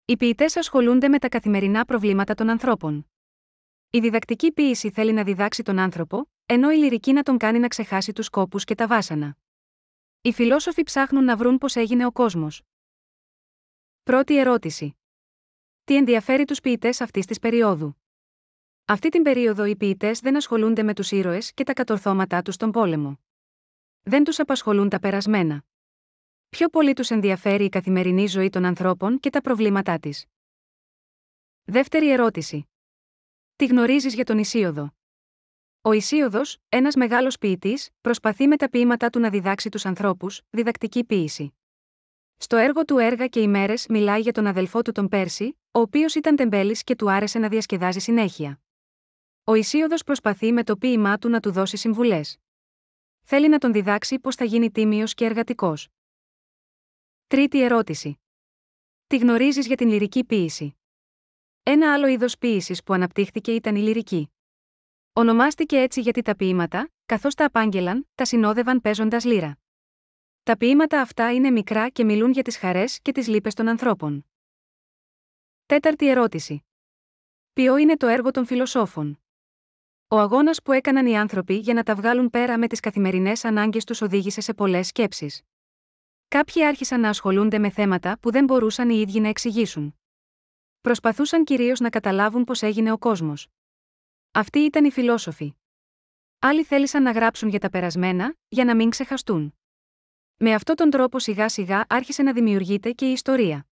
Οι ποιητές ασχολούνται με τα καθημερινά προβλήματα των ανθρώπων. Η διδακτική ποίηση θέλει να διδάξει τον άνθρωπο, ενώ η λυρική να τον κάνει να ξεχάσει τους κόπους και τα βάσανα. Οι φιλόσοφοι ψάχνουν να βρουν πώς έγινε ο κόσμος. Πρώτη ερώτηση. Τι ενδιαφέρει τους ποιητές αυτής της περίοδου? Αυτή την περίοδο οι ποιητές δεν ασχολούνται με τους ήρωες και τα κατορθώματά τους στον πόλεμο. Δεν τους απασχολούν τα περασμένα. Πιο πολύ τους ενδιαφέρει η καθημερινή ζωή των ανθρώπων και τα προβλήματά της. Δεύτερη ερώτηση. Τι γνωρίζεις για τον Ησίοδο? Ο Ησίοδος, ένας μεγάλος ποιητής, προσπαθεί με τα ποίηματά του να διδάξει τους ανθρώπους, διδακτική ποίηση. Στο έργο του «Έργα και ημέρες» μιλάει για τον αδελφό του τον Πέρση, ο οποίος ήταν τεμπέλης και του άρεσε να διασκεδάζει συνέχεια. Ο Ησίοδος προσπαθεί με το ποίημά του να του δώσει συμβουλές. Θέλει να τον διδάξει πώς θα γίνει τίμιος και εργατικός. Τρίτη ερώτηση. Τι γνωρίζεις για την λυρική ποίηση? Ένα άλλο είδος ποίησης που αναπτύχθηκε ήταν η λυρική. Ονομάστηκε έτσι γιατί τα ποίηματα, καθώς τα απάγγελαν, τα συνόδευαν παίζοντας λύρα. Τα ποίηματα αυτά είναι μικρά και μιλούν για τις χαρές και τις λύπες των ανθρώπων. Τέταρτη ερώτηση. Ποιο είναι το έργο των φιλοσόφων? Ο αγώνας που έκαναν οι άνθρωποι για να τα βγάλουν πέρα με τις καθημερινές ανάγκες τους οδήγησε σε πολλές σκέψεις. Κάποιοι άρχισαν να ασχολούνται με θέματα που δεν μπορούσαν οι ίδιοι να εξηγήσουν. Προσπαθούσαν κυρίως να καταλάβουν πώς έγινε ο κόσμος. Αυτοί ήταν οι φιλόσοφοι. Άλλοι θέλησαν να γράψουν για τα περασμένα, για να μην ξεχαστούν. Με αυτόν τον τρόπο σιγά σιγά άρχισε να δημιουργείται και η ιστορία.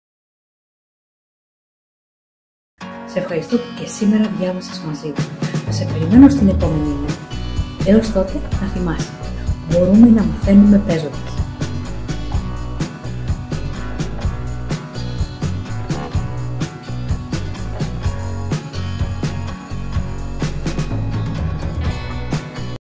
Σε ευχαριστώ που και σήμερα διάβασες μαζί μου. Θα σε περιμένω στην επόμενη μου. Έως τότε να θυμάσαι, μπορούμε να μαθαίνουμε παίζοντας.